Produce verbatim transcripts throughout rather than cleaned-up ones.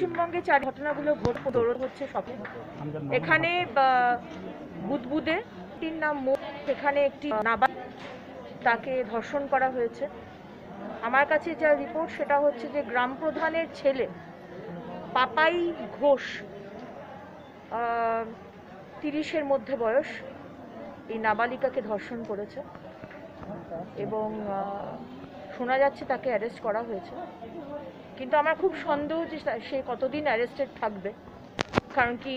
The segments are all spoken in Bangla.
পশ্চিমবঙ্গে চার ঘটনাগুলো ঘটে হচ্ছে সব এখানে বুদবুদে তিন নাম সেখানে একটি নাবালিকা তাকে ধর্ষণ করা হয়েছে। আমার কাছে যা রিপোর্ট সেটা হচ্ছে যে গ্রাম প্রধানের ছেলে পাপাই ঘোষ, তিরিশের মধ্যে বয়স, এই নাবালিকাকে ধর্ষণ করেছে এবং শোনা যাচ্ছে তাকে অ্যারেস্ট করা হয়েছে। কিন্তু আমার খুব সন্দেহ যে সে কতদিন অ্যারেস্টেড থাকবে, কারণ কি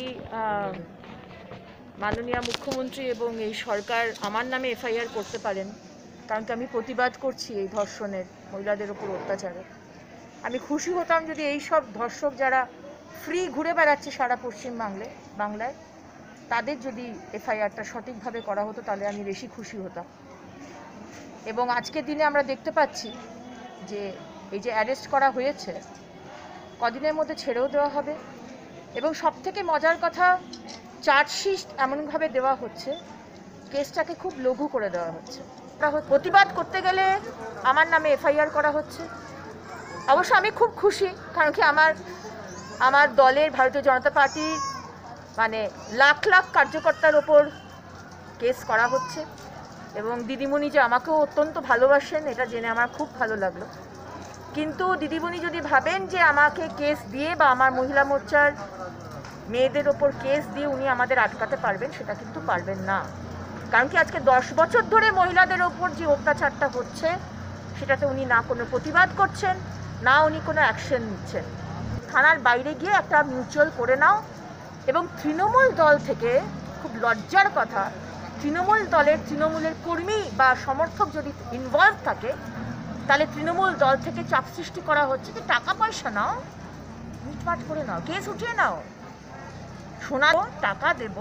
মাননীয় মুখ্যমন্ত্রী এবং এই সরকার আমার নামে এফআইআর করতে পারেন, কারণ কি আমি প্রতিবাদ করছি এই ধর্ষণের, মহিলাদের উপর অত্যাচারের। আমি খুশি হতাম যদি এই সব ধর্ষক যারা ফ্রি ঘুরে বেড়াচ্ছে সারা পশ্চিম বাংলায় বাংলায় তাদের যদি এফআইআরটা সঠিকভাবে করা হতো, তাহলে আমি বেশি খুশি হতাম। এবং আজকের দিনে আমরা দেখতে পাচ্ছি যে এই যে অ্যারেস্ট করা হয়েছে কদিনের মধ্যে ছেড়েও দেওয়া হবে। এবং সবথেকে মজার কথা, চার্জশিট এমনভাবে দেওয়া হচ্ছে, কেসটাকে খুব লঘু করে দেওয়া হচ্ছে। প্রতিবাদ করতে গেলে আমার নামে এফআইআর করা হচ্ছে। অবশ্য আমি খুব খুশি, কারণ কি আমার আমার দলের ভারতীয় জনতা পার্টির মানে লাখ লাখ কার্যকর্তার ওপর কেস করা হচ্ছে এবং দিদিমণি যে আমাকেও অত্যন্ত ভালোবাসেন এটা জেনে আমার খুব ভালো লাগলো। কিন্তু দিদিমণি যদি ভাবেন যে আমাকে কেস দিয়ে বা আমার মহিলা মোর্চার মেয়েদের ওপর কেস দিয়ে উনি আমাদের আটকাতে পারবেন, সেটা কিন্তু পারবেন না। কারণ কি আজকে দশ বছর ধরে মহিলাদের ওপর যে অত্যাচারটা হচ্ছে সেটাতে উনি না কোনো প্রতিবাদ করছেন, না উনি কোনো অ্যাকশন নিচ্ছেন। থানার বাইরে গিয়ে একটা মিউচুয়াল করে নাও। এবং তৃণমূল দল থেকে, খুব লজ্জার কথা, তৃণমূল দলের তৃণমূলের কর্মী বা সমর্থক যদি ইনভলভ থাকে, তাহলে তৃণমূল দল থেকে চাপ সৃষ্টি করা হচ্ছে যে টাকা পয়সা নাও, মিটমাট করে নাও, কেস উঠিয়ে নাও, সোনা টাকা দেব,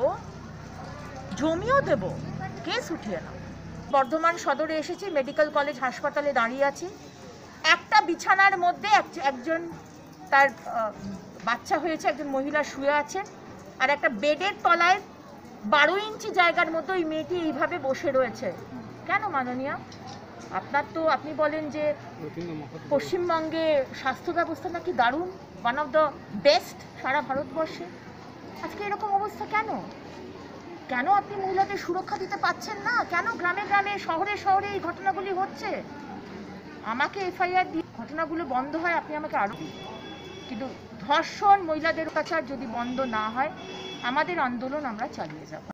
জমিও দেব, কেস উঠিয়ে নাও। বর্ধমান সদরে এসেছি, মেডিকেল কলেজ হাসপাতালে দাঁড়িয়ে আছি। একটা বিছানার মধ্যে একজন তার বাচ্চা হয়েছে, একজন মহিলা শুয়ে আছেন, আর একটা বেডের তলায় বারো ইঞ্চি জায়গার মতো ওই মেয়েটি এইভাবে বসে রয়েছে। কেন মাননীয়? আপনার তো আপনি বলেন যে পশ্চিমবঙ্গে স্বাস্থ্য ব্যবস্থা নাকি দারুণ, ওয়ান অফ দ্য বেস্ট সারা ভারতবর্ষে। আজকে এরকম অবস্থা কেন? কেন আপনি মহিলাদের সুরক্ষা দিতে পারছেন না? কেন গ্রামে গ্রামে শহরে শহরে এই ঘটনাগুলি হচ্ছে? আমাকে এফআইআর দিয়ে ঘটনাগুলো বন্ধ হয়, আপনি আমাকে আরও দিন। কিন্তু ধর্ষণ, মহিলাদের অত্যাচার যদি বন্ধ না হয়, আমাদের আন্দোলন আমরা চালিয়ে যাব।